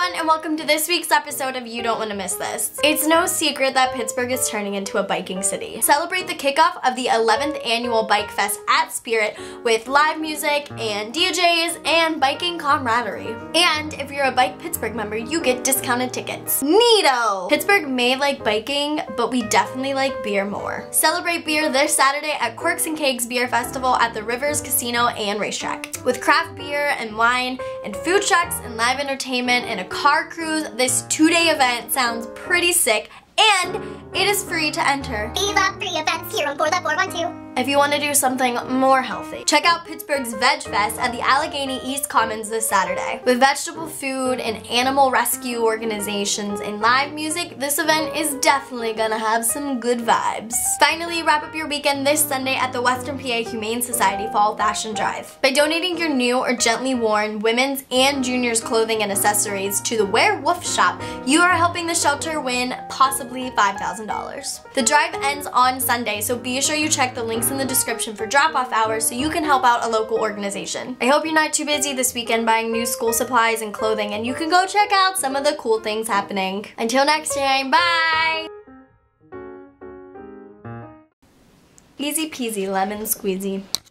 everyone, and welcome to this week's episode of You Don't Want to Miss This. It's no secret that Pittsburgh is turning into a biking city. Celebrate the kickoff of the 11th annual Bike Fest at Spirit with live music and DJs and biking camaraderie. And if you're a Bike Pittsburgh member, you get discounted tickets. Neato! Pittsburgh may like biking, but we definitely like beer more. Celebrate beer this Saturday at Corks and Kegs Beer Festival at the Rivers Casino and Racetrack. With craft beer and wine and food trucks and live entertainment and a car cruise, this 2-day event sounds pretty sick, and it is free to enter. Viva free events here on Board 412. If you want to do something more healthy, check out Pittsburgh's Veg Fest at the Allegheny East Commons this Saturday. With vegetable food and animal rescue organizations and live music, this event is definitely gonna have some good vibes. Finally, wrap up your weekend this Sunday at the Western PA Humane Society Fall Fashion Drive. By donating your new or gently worn women's and juniors clothing and accessories to the Werewolf Shop, you are helping the shelter win possibly $5,000. The drive ends on Sunday, so be sure you check the links in the description for drop-off hours so you can help out a local organization. I hope you're not too busy this weekend buying new school supplies and clothing, and you can go check out some of the cool things happening. Until next time, bye! Easy peasy lemon squeezy.